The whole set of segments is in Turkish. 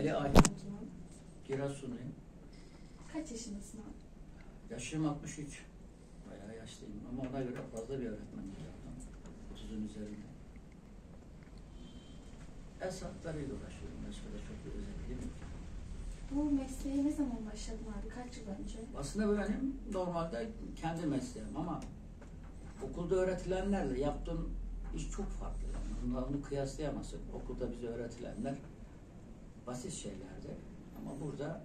Ali Aydın, Giresunluyum. Kaç yaşındasın abi? Yaşım 63. Bayağı yaşlıyım ama ona göre fazla bir öğretmenlik yaptım. 30'un üzerinde. Esatlarıyla uğraşıyorum. Başka da çok bir özelliğim yok. Bu mesleğe ne zaman başladın abi? Kaç yıl önce? Aslında bu benim normalde kendi mesleğim ama okulda öğretilenlerle yaptığım iş çok farklı. Yani onu kıyaslayamazsın. Okulda bize öğretilenler basit şeylerdi. Ama burada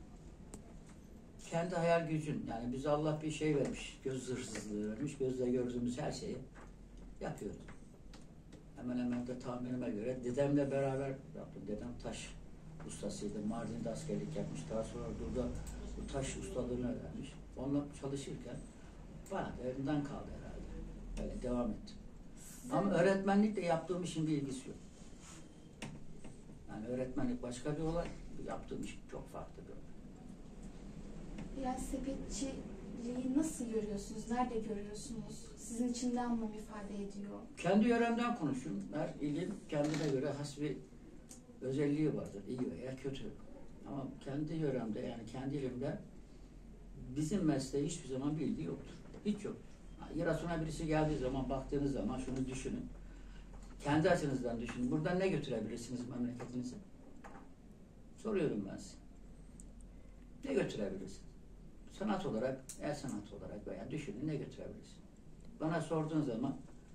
kendi hayal gücün, yani bize Allah bir şey vermiş, göz hırsızlığı vermiş, gözle gördüğümüz her şeyi yapıyoruz. Hemen hemen de tahminime göre dedemle beraber yaptım. Dedem taş ustasıydı. Mardin'de askerlik yapmış. Daha sonra burada bu taş ustalığını öğrenmiş. Onunla çalışırken bana da elimden kaldı herhalde. Böyle devam ettim. Ama öğretmenlikle yaptığım işin bir ilgisi yok. Yani öğretmenlik başka bir olay, yaptığım iş çok farklı bir olay. Yani sepetçiliği nasıl görüyorsunuz? Nerede görüyorsunuz? Sizin için ne anlam ifade ediyor? Kendi yöremden konuşuyorum. Her ilin kendine göre has bir özelliği vardır. İyi veya kötü. Ama kendi yöremde, yani kendi ilimde bizim mesleği hiçbir zaman bir ilgi yoktur. Hiç yok. Giresun'a birisi geldiği zaman, baktığınız zaman şunu düşünün. Kendi açınızdan düşünün. Buradan ne götürebilirsiniz memleketinize? Soruyorum ben size. Ne götürebilirsiniz? Sanat olarak, el sanatı olarak veya düşünün ne götürebilirsiniz? Bana sorduğun zaman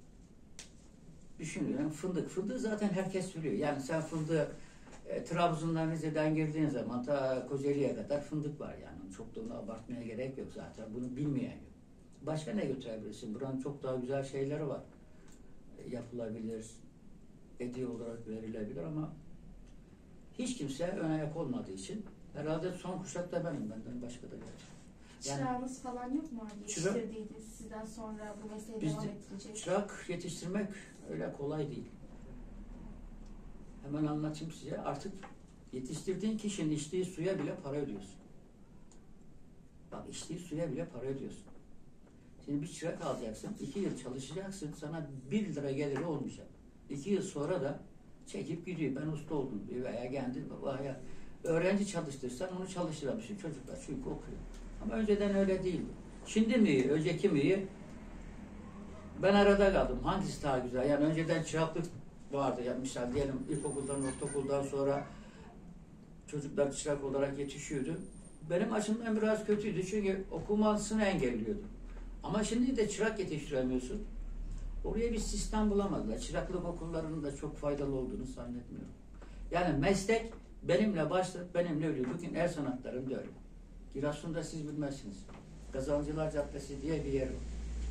düşünüyorum fındık. Fındığı zaten herkes biliyor. Yani sen fındığı Trabzon'dan Rize'den girdiğin zaman ta Kocaeli'ye kadar fındık var yani. Çok da onu abartmaya gerek yok zaten. Bunu bilmeyen yok. Başka ne götürebilirsin? Buranın çok daha güzel şeyleri var. Yapılabilir, hediye olarak verilebilir ama hiç kimse ön ayak olmadığı için herhalde son kuşak da benim, benden başka da yok. Yani, çırağınız falan yok mu abi? Yetiştirdiğiniz, sizden sonra bu mesleğe devam ettirecek. Çırak yetiştirmek öyle kolay değil. Hemen anlatayım size. Artık yetiştirdiğin kişinin içtiği suya bile para ödüyorsun. Bak, içtiği suya bile para ödüyorsun. Şimdi bir çırak alacaksın, 2 yıl çalışacaksın, sana 1 lira geliri olmayacak. 2 yıl sonra da çekip gidiyor. Ben usta oldum diyor veya geldi veya öğrenci çalıştırsan onu çalıştıramışsın çocuklar çünkü okuyor. Ama önceden öyle değildi. Şimdi mi iyi, önceki mi iyi? Ben arada kaldım. Hangisi daha güzel? Yani önceden çıraklık vardı. Yani misal diyelim ilkokuldan, ortaokuldan sonra çocuklar çırak olarak yetişiyordu. Benim açımdan biraz kötüydü çünkü okumasını engelliyordu. Ama şimdi de çırak yetiştiremiyorsun. Oraya bir sistem bulamadılar. Çıraklık okullarının da çok faydalı olduğunu zannetmiyorum. Yani meslek benimle başladı, benimle ölüyor. Bugün el sanatlarında öyle. Giresun'da siz bilmezsiniz. Kazancılar Caddesi diye bir yer var.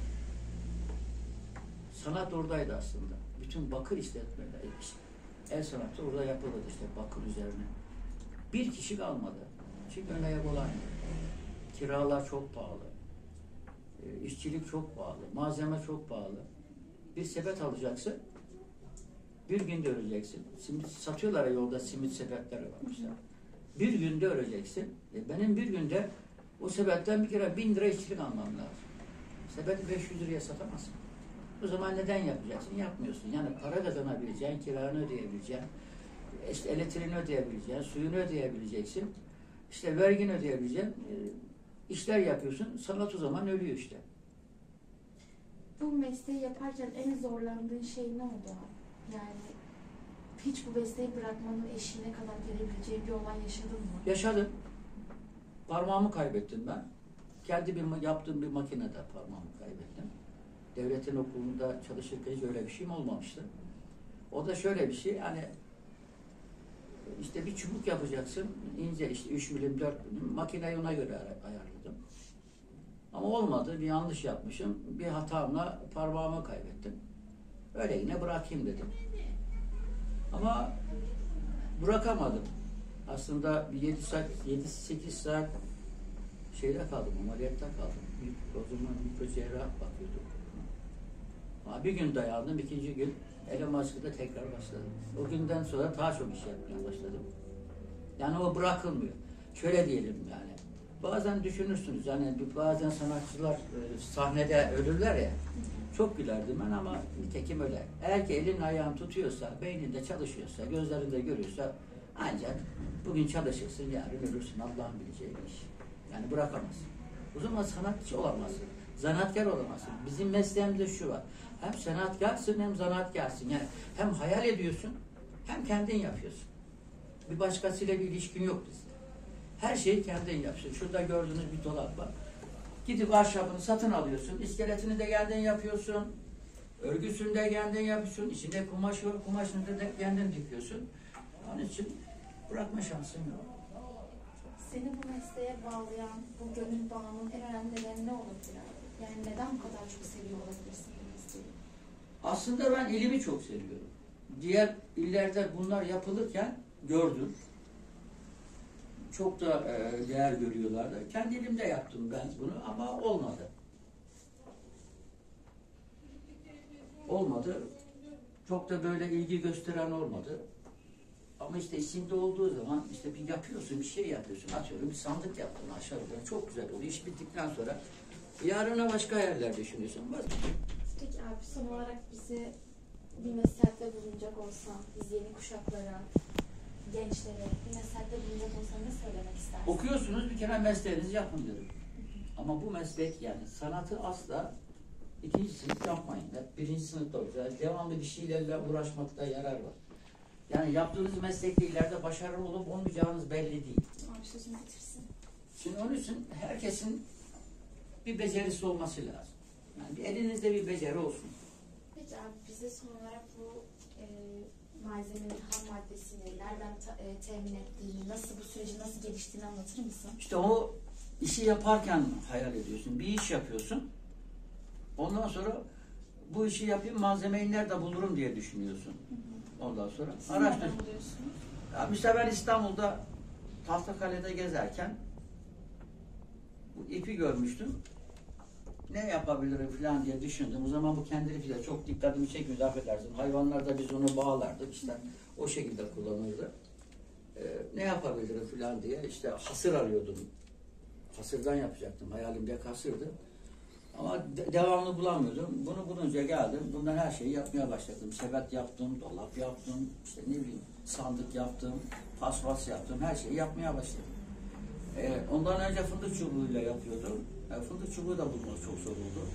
Sanat oradaydı aslında. Bütün bakır işletmeleri, el sanatı orada yapılırdı işte bakır üzerine. Bir kişi kalmadı. Çünkü öyle ev olan. Kiralar çok pahalı. İşçilik çok pahalı. Malzeme çok pahalı. Bir sepet alacaksın. Bir günde öreceksin. Simit satıyorlar ya yolda, simit sepetleri var mesela. Bir günde öreceksin. Benim bir günde o sepetten bir kere 1000 lira işçilik almam lazım. Sepeti 500 liraya satamazsın. O zaman neden yapacaksın? Yapmıyorsun. Yani para kazanabileceğin, kiranı ödeyebileceğin, işte elektriğini ödeyebileceğin, suyunu ödeyebileceksin, işte vergini ödeyebileceğin işler yapıyorsun. Sanat o zaman ölüyor işte. Bu mesleği yaparken en zorlandığın şey ne oldu abi? Yani hiç bu mesleği bırakmanın eşiğine kadar gelebileceği bir olay yaşadın mı? Yaşadım. Parmağımı kaybettim ben. Kendi yaptığım bir makinede parmağımı kaybettim. Devletin okulunda çalışırken hiç öyle bir şeyim olmamıştı. O da şöyle bir şey, hani işte bir çubuk yapacaksın, ince işte 3 milim, 4 milim, makineyi ona göre ayarladım. Ama olmadı, bir yanlış yapmışım, bir hatamla parmağımı kaybettim. Öyle yine bırakayım dedim. Ama bırakamadım. Aslında 7-8 saat şeyde kaldım, ameliyatta kaldım. O zaman mikrocerrah bakıyorduk. Ama bir gün dayandım, 2. gün elim askıda tekrar başladım. O günden sonra daha çok iş yapmaya başladım. Yani o bırakılmıyor. Şöyle diyelim yani. Bazen düşünürsünüz yani bazen sanatçılar sahnede ölürler ya. Çok gülerdim ben ama nitekim öyle. Eğer ki elin ayağın tutuyorsa, beyninde çalışıyorsa, gözlerinde görüyorsa Ancak bugün çalışırsın, yarın ölürsün. Allah'ın bileceği bir iş. Yani bırakamazsın. O zaman sanatçı olamazsın. Zanaatkar olamazsın. Bizim mesleğimizde şu var. Hem sanatkarsın hem zanaatkarsın. Yani hem hayal ediyorsun hem kendin yapıyorsun. Bir başkasıyla bir ilişkin yok bizde. Her şeyi kendin yapıyorsun. Şurada gördüğünüz bir dolap var. Gidip ahşabını satın alıyorsun. İskeletini de kendin yapıyorsun. Örgüsünü de kendin yapıyorsun. İçinde kumaş var. Kumaşını da kendin dikiyorsun. Onun için bırakma şansın yok. Seni bu mesleğe bağlayan, bu gönül bağının en önemli nedeni ne olabilir abi? Yani neden bu kadar çok seviyor olabilirsin bu mesleği? Aslında ben ilimi çok seviyorum. Diğer illerde bunlar yapılırken gördüm. Çok da değer görüyorlardı. Kendi elimde yaptım ben bunu ama olmadı. Olmadı. Çok da böyle ilgi gösteren olmadı. Ama işte içinde olduğu zaman işte bir yapıyorsun, bir şey yapıyorsun. Atıyorum bir sandık yaptın aşağı yukarı. Çok güzel oluyor. İş bittikten sonra yarına başka yerler düşünüyorsun. Peki abi son olarak bize bir nasihatte bulunacak olsan, biz yeni kuşaklara, gençlere bir nasihatte bulunacak olsan ne söylemek istersin? Okuyorsunuz, bir kere mesleğinizi yapın derim. Ama bu meslek yani sanatı asla ikinci sınıf yapmayın. Hep birinci sınıfta olacak. Devamlı bir şeylerle uğraşmakta yarar var. Yani yaptığınız meslekte ileride başarılı olup olmayacağınız belli değil. Abi sözünü bitirsin. Şimdi onun için herkesin bir becerisi olması lazım. Yani bir elinizde bir beceri olsun. Peki abi bize son olarak bu malzemenin ham maddesini nereden temin ettiğini, nasıl bu süreci nasıl geliştiğini anlatır mısın? İşte o işi yaparken hayal ediyorsun. Bir iş yapıyorsun. Ondan sonra bu işi yapayım, malzemeyi nerede bulurum diye düşünüyorsun. Ondan sonra Siz araştır. nereden buluyorsunuz? Ya mesela ben İstanbul'da Tahtakale'de gezerken bu ipi görmüştüm. Ne yapabilirim falan diye düşündüm. O zaman bu kendi ipi de çok dikkatimi çekmiyordu, affedersin. Hayvanlarda biz onu bağlardık. İşte o şekilde kullanırdı. Ne yapabilirim falan diye işte hasır arıyordum. Hasırdan yapacaktım. Hayalimde hasırdı. Ama devamlı bulamıyordum. Bunu bulunca geldim. Bundan her şeyi yapmaya başladım. Sepet yaptım, dolap yaptım, işte ne bileyim sandık yaptım, paspas yaptım. Her şeyi yapmaya başladım. Ondan önce fındık çubuğuyla yapıyordum. Fındık çubuğu da bulmak çok zor oldu.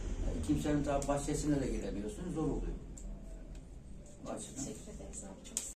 Kimsenin tabi bahçesine de giremiyorsun. Zor oluyor. O açıdan. Teşekkür ederiz abi. Çok